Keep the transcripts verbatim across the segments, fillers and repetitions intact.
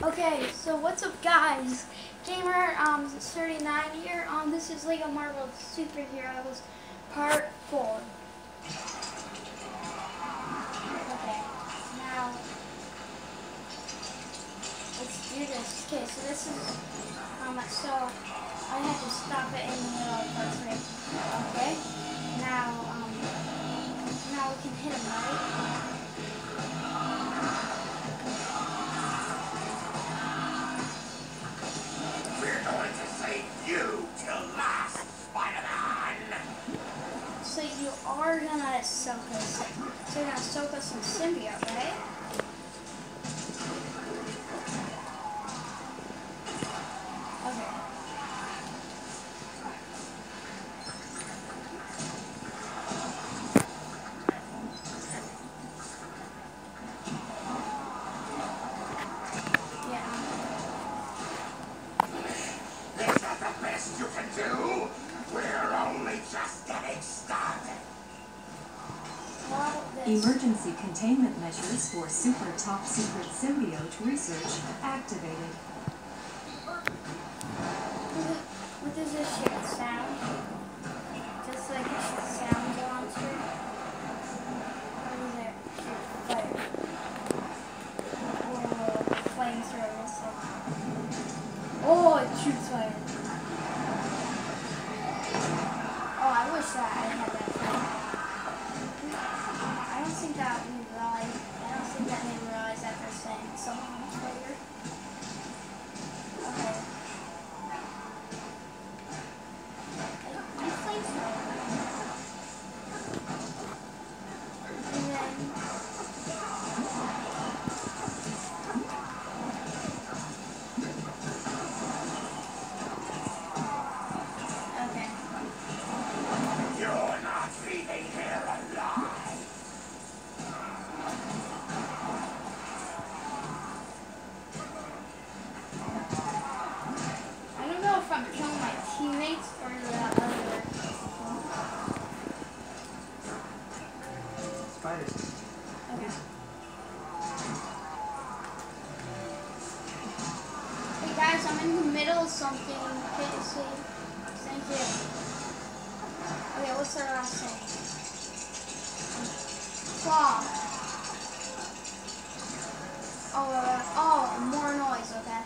Okay, so what's up guys? Gamer um thirty-nine here. Um this is Lego Marvel Superheroes Part four. Okay, now let's do this. Okay, so this is um so I had to stop it in the middle of part three. Okay. Now um now we can hit him, right? So you are gonna soak us. So you're gonna soak us in symbiote, right? Okay. Yeah. Is that the best you can do? We're only just getting started. Well, this. Emergency containment measures for super top secret symbiote research activated. What does this shit sound? Just like a sound launcher? Or is it shoot fire? Or flamethrower? Oh, it shoots fire. Oh, I wish that I had that flame. I don't think that we realized, I don't think that they realized that they're saying something later. Okay. I flamethrower. And then okay. You're not leaving here alive. I don't know if I'm killing my teammates or the other people. Spiders. Okay. Hey guys, I'm in the middle of something. Okay, see. Thank you. Okay, what's our last thing? Claw. Oh, uh, oh, more noise, okay.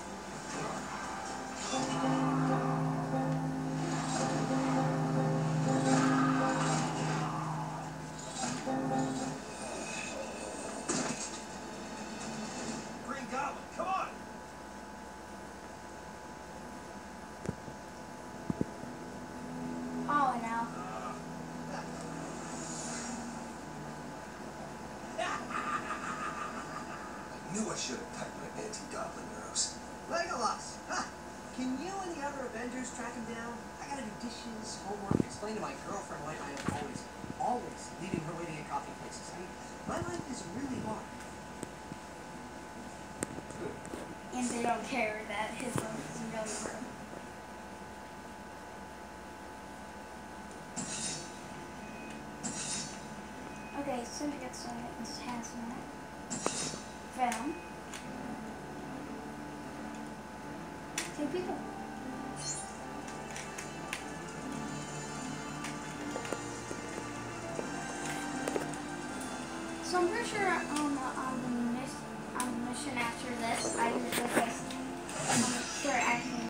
Green Goblin, come on! Oh, and now. I knew I should have typed my anti-goblin arrows. Legolas! Huh. Can you and the other Avengers track him down? I gotta do dishes, homework, explain to my girlfriend why I am always, always leaving her waiting at coffee places. I mean, my life is really hard. And they don't care that his life is really hard. Okay, Syndicate Summit is Hazmat. Venom. Two people. So I'm pretty sure